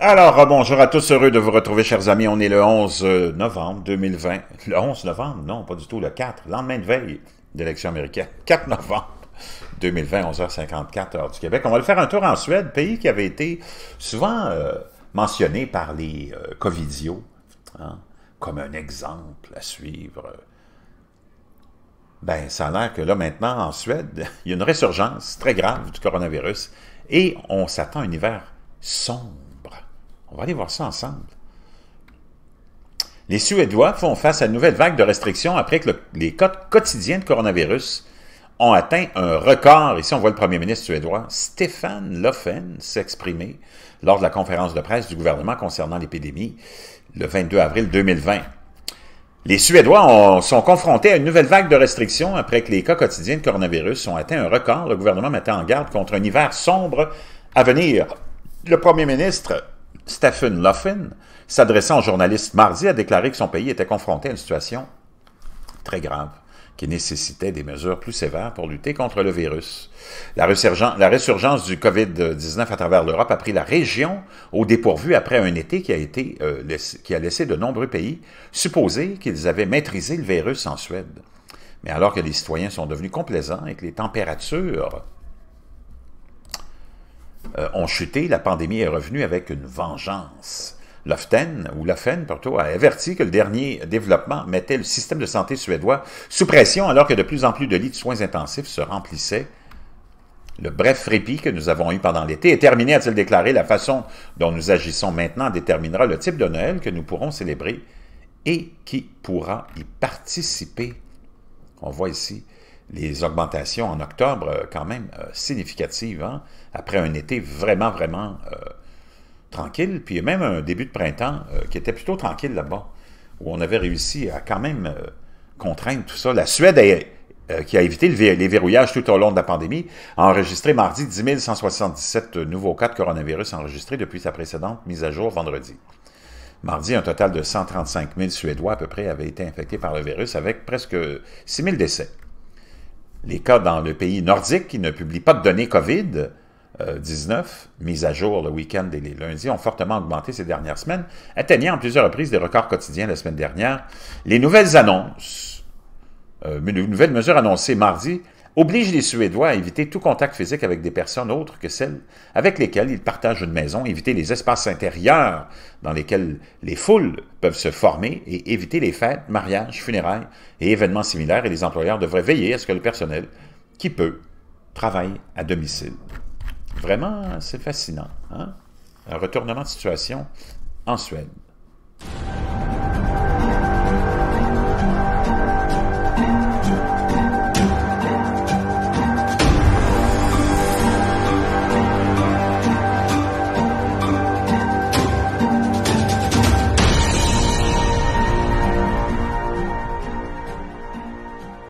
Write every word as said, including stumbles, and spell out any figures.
Alors, bonjour à tous, heureux de vous retrouver, chers amis. On est le onze novembre deux mille vingt. Le onze novembre? Non, pas du tout, le quatre. Lendemain de veille d'élection américaine. quatre novembre deux mille vingt, onze heures cinquante-quatre, heure du Québec. On va le faire un tour en Suède, pays qui avait été souvent euh, mentionné par les euh, Covidios, hein, comme un exemple à suivre. Ben, ça a l'air que là, maintenant, en Suède, il y a une résurgence très grave du coronavirus et on s'attend à un hiver sombre. On va aller voir ça ensemble. Les Suédois font face à une nouvelle vague de restrictions après que le, les cas quotidiens de coronavirus ont atteint un record. Ici, on voit le premier ministre suédois, Stefan Löfven, s'exprimer lors de la conférence de presse du gouvernement concernant l'épidémie le vingt-deux avril deux mille vingt. Les Suédois ont, sont confrontés à une nouvelle vague de restrictions après que les cas quotidiens de coronavirus ont atteint un record. Le gouvernement mettait en garde contre un hiver sombre à venir. Le premier ministre Stefan Löfven, s'adressant aux journalistes mardi, a déclaré que son pays était confronté à une situation très grave qui nécessitait des mesures plus sévères pour lutter contre le virus. La résurgence, la résurgence du COVID dix-neuf à travers l'Europe a pris la région au dépourvu après un été qui a, été, euh, laissé, qui a laissé de nombreux pays supposer qu'ils avaient maîtrisé le virus en Suède. Mais alors que les citoyens sont devenus complaisants et que les températures Euh, ont chuté, la pandémie est revenue avec une vengeance. Löfven, ou Löfven plutôt, a averti que le dernier développement mettait le système de santé suédois sous pression alors que de plus en plus de lits de soins intensifs se remplissaient. Le bref répit que nous avons eu pendant l'été est terminé, a-t-il déclaré. La façon dont nous agissons maintenant déterminera le type de Noël que nous pourrons célébrer et qui pourra y participer. On voit ici les augmentations en octobre, quand même euh, significatives, hein, après un été vraiment, vraiment euh, tranquille, puis même un début de printemps euh, qui était plutôt tranquille là-bas, où on avait réussi à quand même euh, contraindre tout ça. La Suède, est, euh, qui a évité le, les verrouillages tout au long de la pandémie, a enregistré mardi dix mille cent soixante-dix-sept nouveaux cas de coronavirus enregistrés depuis sa précédente mise à jour vendredi. Mardi, un total de cent trente-cinq mille Suédois à peu près avaient été infectés par le virus, avec presque six mille décès. Les cas dans le pays nordique qui ne publie pas de données COVID dix-neuf, mises à jour le week-end et les lundis, ont fortement augmenté ces dernières semaines, atteignant en plusieurs reprises des records quotidiens la semaine dernière. Les nouvelles annonces, euh, les nouvelles mesures annoncées mardi, obligent les Suédois à éviter tout contact physique avec des personnes autres que celles avec lesquelles ils partagent une maison, éviter les espaces intérieurs dans lesquels les foules peuvent se former et éviter les fêtes, mariages, funérailles et événements similaires. Et les employeurs devraient veiller à ce que le personnel, qui peut, travaille à domicile. Vraiment, c'est fascinant, hein? Un retournement de situation en Suède.